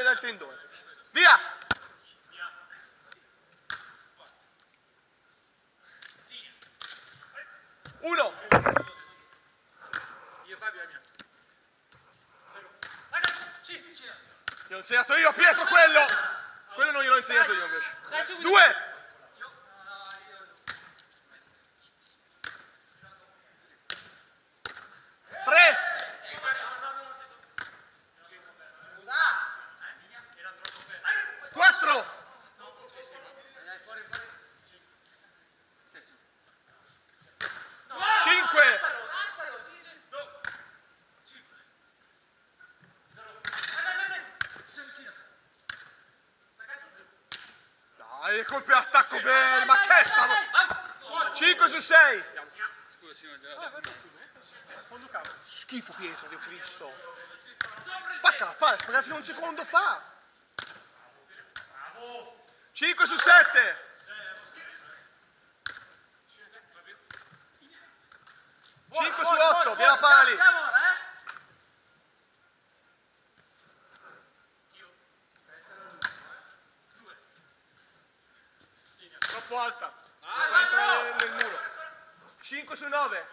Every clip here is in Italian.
dal tendone. Via! Uno. Io Fabio è mia. Gliel'ho insegnato io a Pietro quello! Quello non gliel'ho insegnato io invece. 2! Dai, colpi all'attacco bene, ma che stavo? 5 su 6. Scusa, Simone. Secondo campo. Schifo Pietro, Dio Cristo. Spacca la palla, spacca fino a un secondo fa. 5 su 7. 5 su 8, via la palla lì. Troppo alta. Fa entrare nel muro. 5 su 9.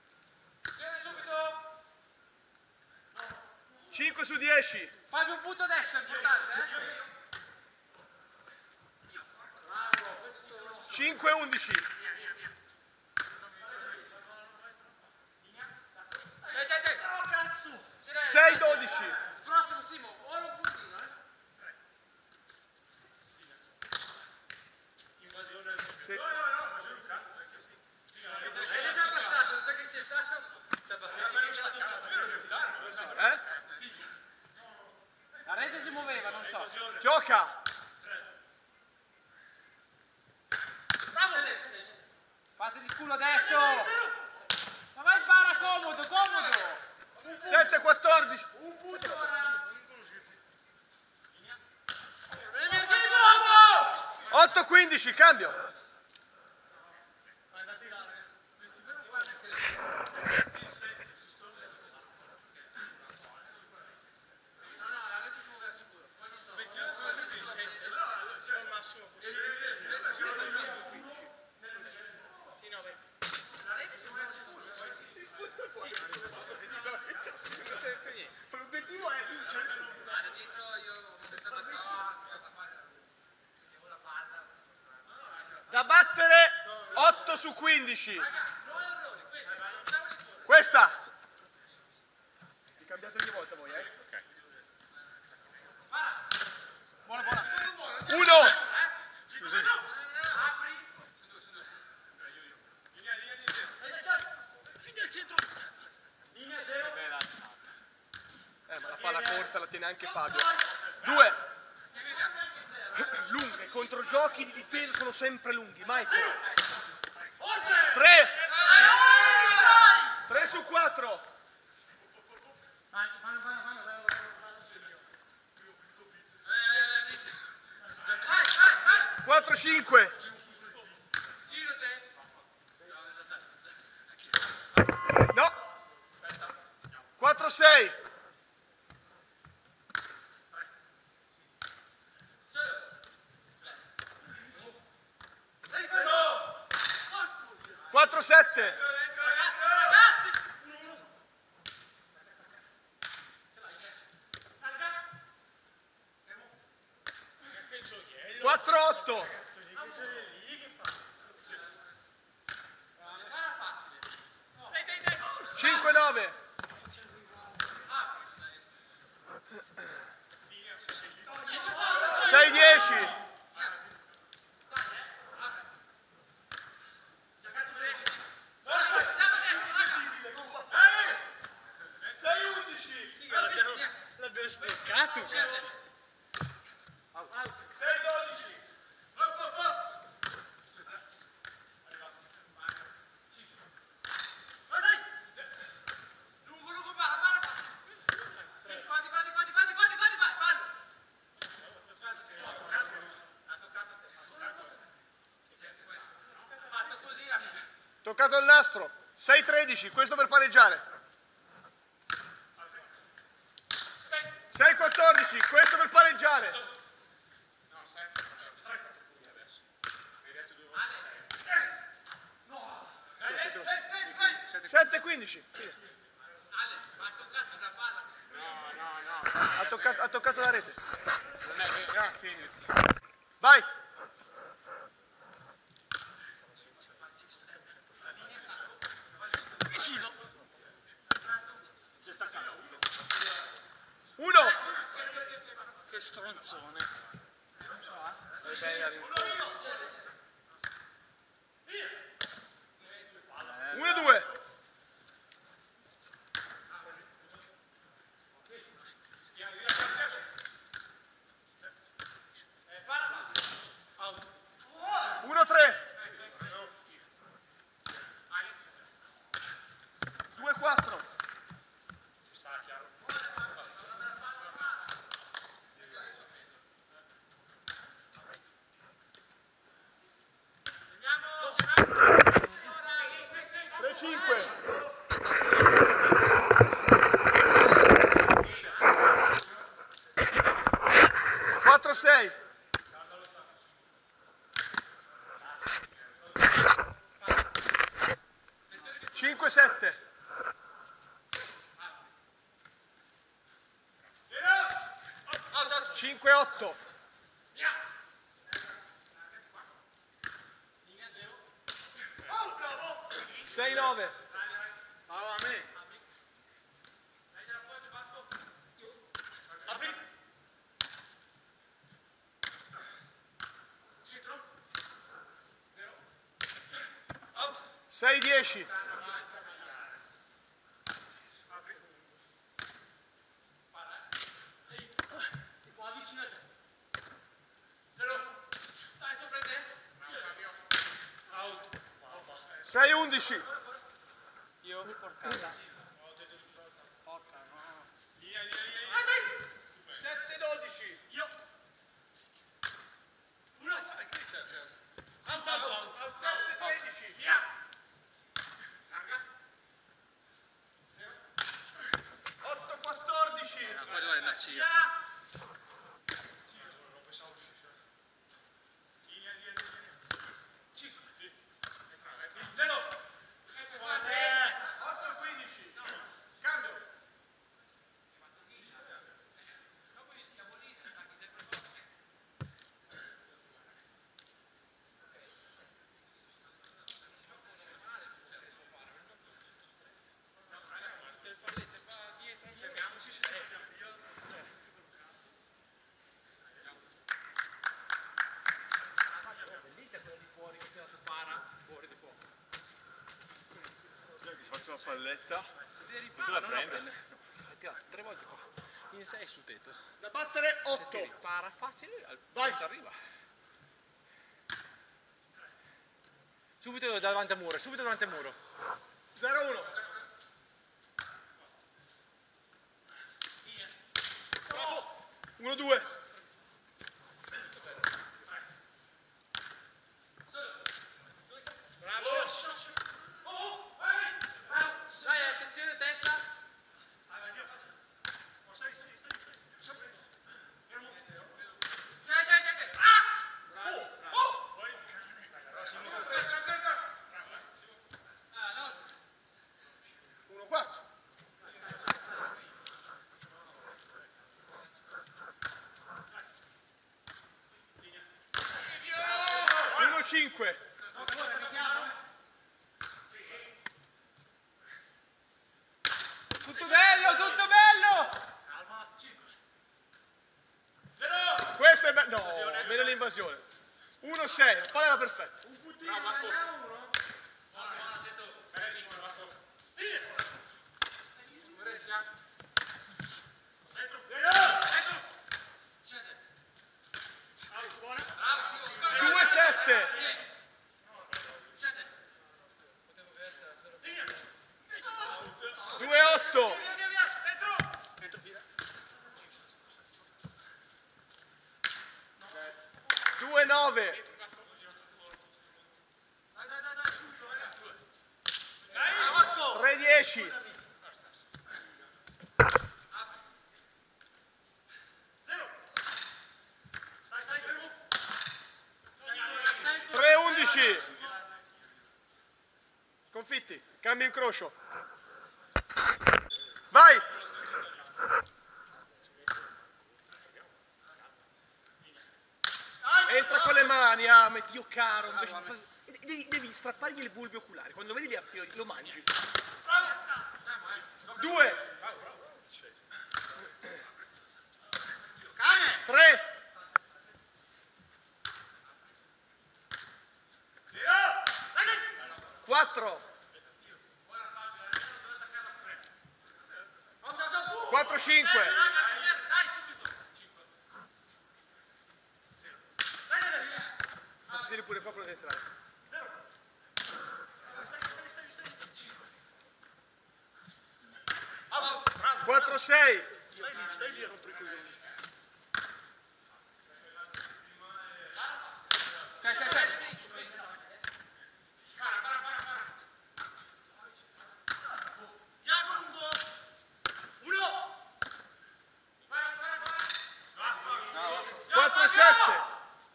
5 su 10. Fabio, un punto adesso è importante, 5 e 11. C'è. 6 12. Prossimo, Simo, o un puntino, Sì. È già passato, non so che sia stato. C'è passato. La rete si muoveva, non so. Gioca. Fate il culo adesso! Ma vai para comodo! 7 14. Un punto ora! 8 15, cambio. L'obiettivo è vincere. Da battere 8 su 15. Questa. Vi cambiate ogni volta voi, Ok. Buona. 1. Ma la palla corta la tiene anche Fabio. 2. Lunghe, controgiochi di difesa sono sempre lunghi, mai 3. 3 su 4. 4 5. No. 4 6. 4 7. 4 8. 5 9. 6 10. 6 11. L'abbiamo speccato. 6 12. Lungo, para. Quasi. Ha toccato te. Fatto così. Toccato il nastro. 6 13. Questo per pareggiare. 6 14. Questo per pareggiare. pareggiare. 7-15. Ha toccato la rete. Non è vero, Vai. Vicino. Uno. Che stronzone. 1-2. Out. 1-3. 2-4. 3-5. 4-6. 5-7. 5-8. 6-9. Bravo a me. Apri. 6-10. 6-11. Io porcata. Porca no. 7-12. Io. Uno. 7-13. Via. 8-14. Qua dove andassi io? Faccio una palletta. Se ti ripara non la prende. Ha tirato 3 volte qua. In 6 sul tetto. Da battere Se ti 8. ripara facile, Vai. non ci arriva. Subito davanti al muro, subito davanti al muro. 0-1. 1-2. Bravo. Dai, attenzione, testa. Bravo, bravo. 1-4. 1-5. Tutto bello, tutto bello! Questo è bello. No, bene l'invasione. 1-6, la palla era perfetta. Due 7. 2-8. 2-9. 3-10. 4-11. 11. Sconfitti, cambio incrocio. Vai. Entra con le mani, Ahmed, Dio caro. Devi strappargli le bulbe oculari. Quando vedi lì a filo, lo mangi. 2. 3. 4. 4, 5. Devi pure proprio entrare. 4, 6. Stai lì a rompere i coglioni. 4, 7.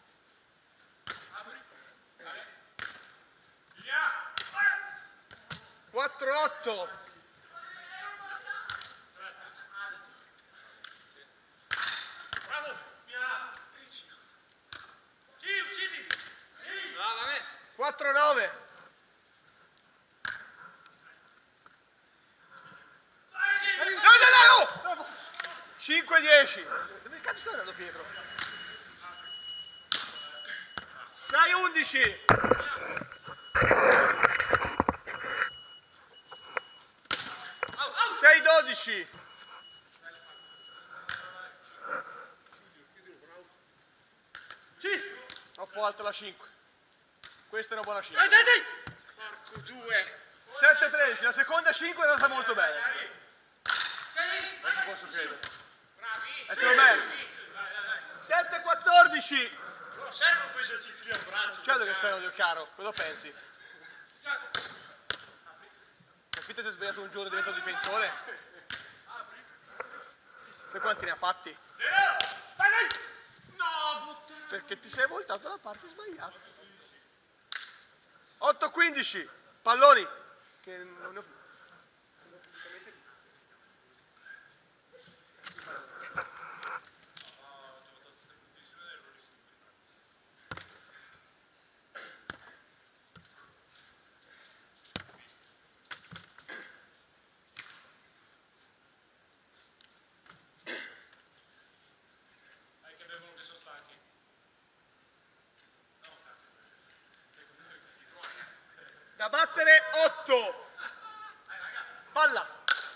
4, 8. 4, 9. 5, 10. Dove cazzo stai andando, Pietro? 6, 11. 6, 12. Troppo alta la 5. Questa è una buona 5. Porco 2. 7, 13. La seconda 5 è andata molto bene. Non ci posso credere. E te lo meriti. 7, 14. Non servono quei esercizi lì al braccio. Certo che stai andando caro. Cosa pensi? Capite se hai sbagliato un giorno e diventato difensore? Sai quanti ne ha fatti? Perché ti sei voltato dalla parte sbagliata. 8, 15. Palloni. Che non ne ho più. Da battere 8. Palla.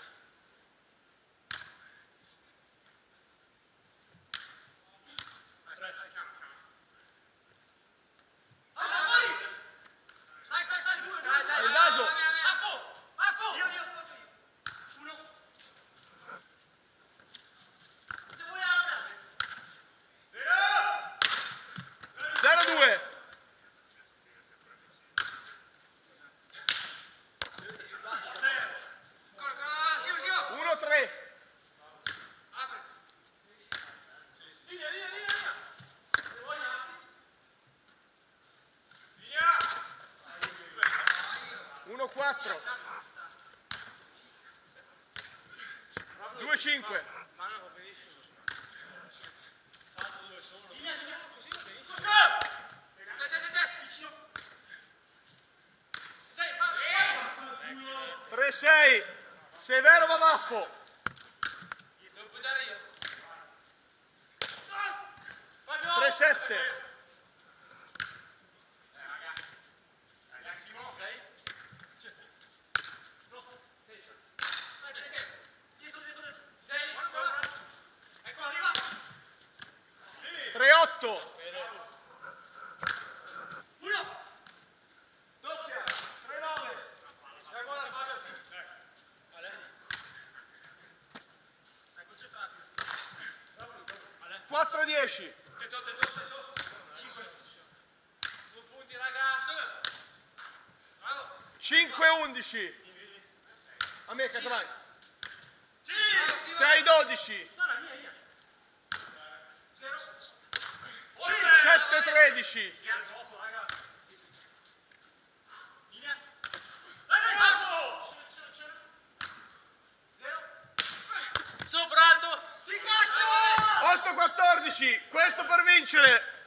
Il naso. 0-2. 1-3. 1-4. 2-5. 3-6. Severo Bavaffo. 3-7. 3-8. Doppia. 3-9. 4-10. 5-11. A me, Catalani. 6-12. 7-13. 5-14, questo per vincere.